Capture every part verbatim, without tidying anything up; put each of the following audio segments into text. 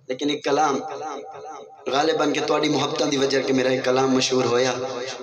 لیکن ایک کلام غالباً کہ تواڈی محبتاں دی وجہ کہ میرا ایک کلام مشہور ہویا،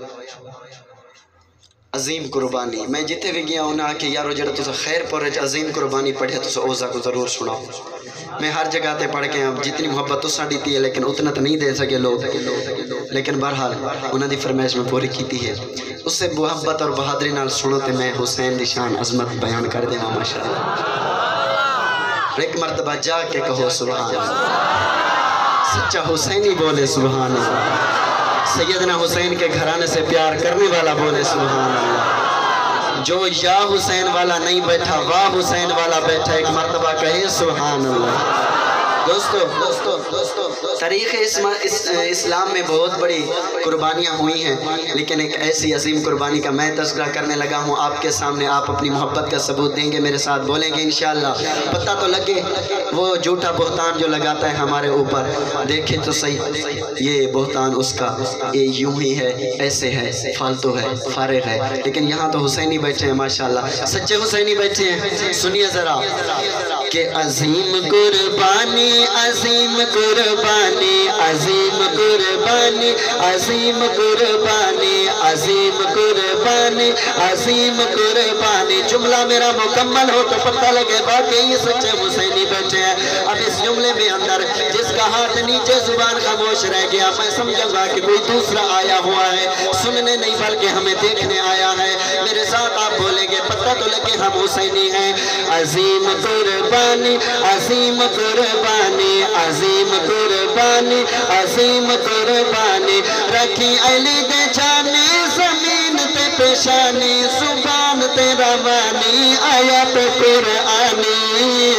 عظیم قربانی. میں جتے بھی گیا انہاں کہ یارو جڑا تسا خیر پورج عظیم قربانی پڑھے تسا اوزا کو ضرور سناؤ. میں ہر جگہ تے پڑھ کے جتنی محبت تسا دیتی ہے لیکن اتنا تو نہیں دے سکے لوگ، لیکن بہرحال انہاں دی فرمائش میں پوری کیتی ہے. اس سے محبت اور بہادری نال سنو تے میں حسین دی شان عظمت بیان کر دے ماشاءاللہ. ایک مرتبہ جا کے کہو سبحان اللہ، سچا حسینی بولے سبحان اللہ، سیدنا حسین کے گھرانے سے پیار کرنے والا بولے سبحان اللہ. جو یا حسین والا نہیں بیٹھا واہ حسین والا بیٹھا، ایک مرتبہ کہے سبحان اللہ. دوستو دوستو تاریخ اسلام میں بہت بڑی قربانیاں ہوئی ہیں، لیکن ایک ایسی عظیم قربانی کا میں تذکرہ کرنے لگا ہوں آپ کے سامنے. آپ اپنی محبت کا ثبوت دیں گے، میرے ساتھ بولیں گے انشاءاللہ. پتہ تو لگے وہ جھوٹا بہتان جو لگاتا ہے ہمارے اوپر، دیکھیں تو صحیح یہ بہتان اس کا یہ یوں ہی ہے، ایسے ہے، فالتو ہے، فارغ ہے. لیکن یہاں تو حسینی بیٹھے ہیں ماشاءاللہ، سچے حسینی بیٹھے ہیں. سنیے ذرا کہ عظیم قربانی عظیم قربانی عظیم قربانی عظیم قربانی عظیم قربانی عظیم قربانی. جملہ میرا مکمل ہو تو پتہ لگے باقی یہ سچے حسینی بیٹھے ہیں. اب اس جملے میں اندر جس کا ہاتھ نیچے زبان خاموش رہ گیا، میں سمجھوں گا کہ کوئی دوسرا آیا ہوا ہے، سننے نہیں بلکہ ہمیں دیکھنے آیا ہے. میرے ساتھ آپ بولیں گے پتہ تو لگے ہم حسینی ہیں. عظیم قربانی عظیم قربانی عظیم قربانی عظیم قربانی. رکھی علی دے جانے زمین تے پیشانی، زبان تے روانی آیات قرآنی.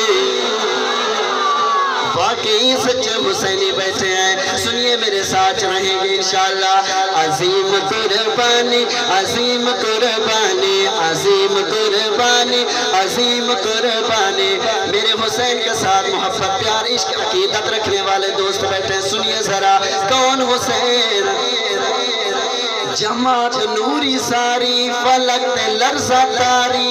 واقعی سچے حسینی بیٹھے ہیں. سنیے میرے ساتھ رہیں گے انشاءاللہ. عظیم قربانی عظیم قربانی عظیم قربانی عظیم قربانی. میرے حسین کے ساتھ محبت پیار عشق عقیدت رکھنے والے دوست بیٹھے ہیں. سنیے ذرا کون حسین؟ جماعت نوری ساری فلک تے لرزہ تاری.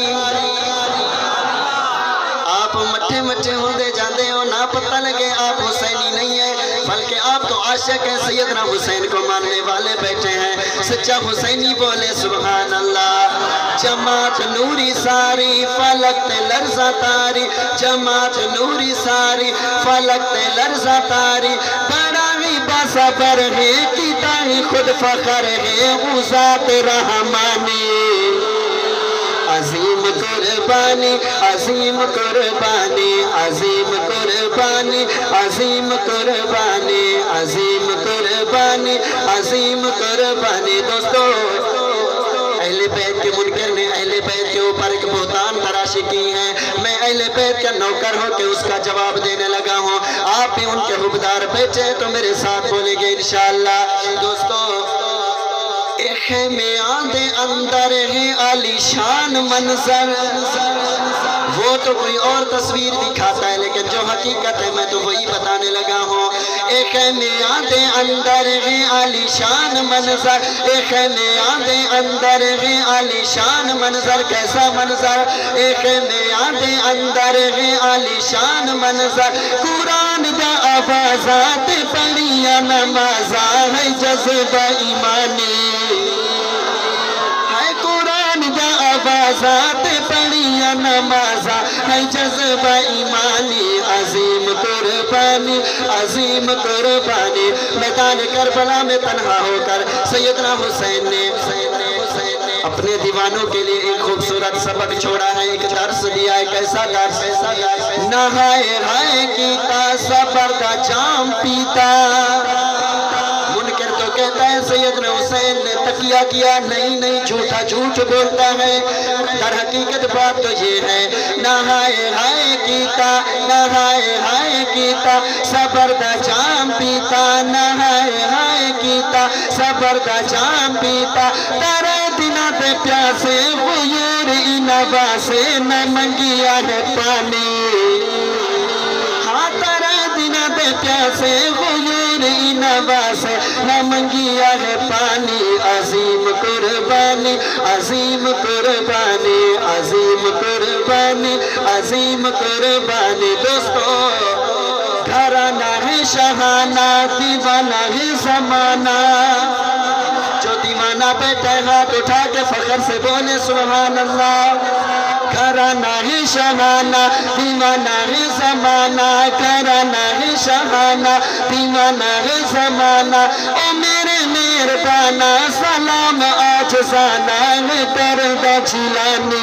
آپ مٹھے مٹھے ہوندے جاندے ہو، نہ پتہ لگے آپ حسینی نہیں ہیں بلکہ آپ تو عاشق ہیں، سیدنا حسین کو ماننے والے بیٹھے ہیں. سچا حسینی بولے سبحان اللہ. جماعت نوری ساری فلک تے لرزہ تاری، جماعت نوری ساری فلک تے لرزہ تاری. بڑا ہی باصبر ہے کیتا ہی خود فخر ہے وہ ذات رحمانی. عظیم قربانی عظیم قربانی عظیم قربانی عظیم قربانی عظیم قربانی عظیم قربانی. دوستو اہل بیت کے منکر نے اہل بیت کے اوپر ایک بہتان تراشی کی ہے. میں اہل بیت کا نوکر ہو کے اس کا جواب دینے لگا ہوں. آپ بھی ان کے حبدار بیٹھے تو میرے ساتھ بولیں گے انشاءاللہ. دوستو ایک خیمے آندے اندر ہے عالی شان منظر، وہ تو کوئی اور تصویر دکھاتا ہے لیکن جو حقیقت ہے میں تو وہی بتانے لگا ہوں. ایک خیمے آندے اندر ہے عالی شان منظر، ایک خیمے آندے اندر ہے عالی شان منظر. کیسا منظر؟ ایک خیمے آندے اندر ہے عالی شان منظر. قرآن دا آوازات پڑھیا نمازاں ہے جذبہ ایمانی. آوازات پڑھیا نمازاں ہے جذبہ ایمانی. عظیم قربانی عظیم قربانی. میدان کربلا میں تنہا ہو کر سیدنا حسین نے اپنے دیوانوں کے لیے ایک خوبصورت سبق چھوڑا ہے، ایک درس دیا ہے. کیسا درس؟ نہائے ہائے کیتا صبر دا جام پیتا. منکر تو کہتا ہے سیدنا حسین نے تقیہ کیا، نہیں نہیں جھوٹا جھوٹ بولتا ہے. در حقیقت بات تو یہ ہے نہائے ہائے کیتا نہائے ہائے کیتا صبر دا جام پیتا. نہائے ہائے کیتا صبر دا جام پیتا. ترے دنہ دے پیاسے غیور انبا سے نہ منگیا ہے پانی. ہاں ترے دنہ دے پیاسے غیور انبا سے نہ منگیا ہے پانی. عظیم قربانی عظیم قربانی عظیم قربانی عظیم قربانی. دوستو گھرانہ ہے شہانہ دیوانہ ہے زمانہ جو دیوانہ بیٹھے ہاتھ اٹھا کے فخر سے بولے سبحان اللہ گھرانہ ہے شہانہ دیوانہ ہے زمانہ گھرانہ ہے شہانہ دیوانہ ہے زمانہ او میرے مہربانہ سلام آجزانہ ہے کردہ جیلانی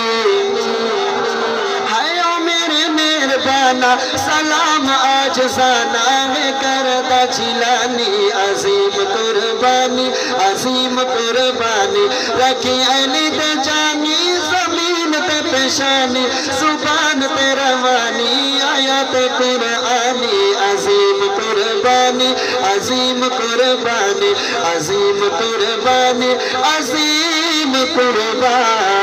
سلام آجزانہ ہے کردہ جیلانی عظیم قربانی عظیم قربانی رکھی علی تے جانی زمین تے پیشانی زبان تے روانی آیات قرآنی عظیم قربانی عظیم قربانی عظیم قربانی عظیم قربانی